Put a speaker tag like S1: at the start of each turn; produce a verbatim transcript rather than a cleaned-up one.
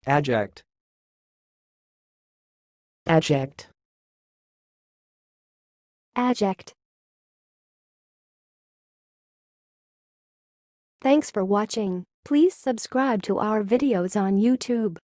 S1: adject,
S2: adject,
S3: adject. Thanks for watching. Please subscribe to our videos on YouTube.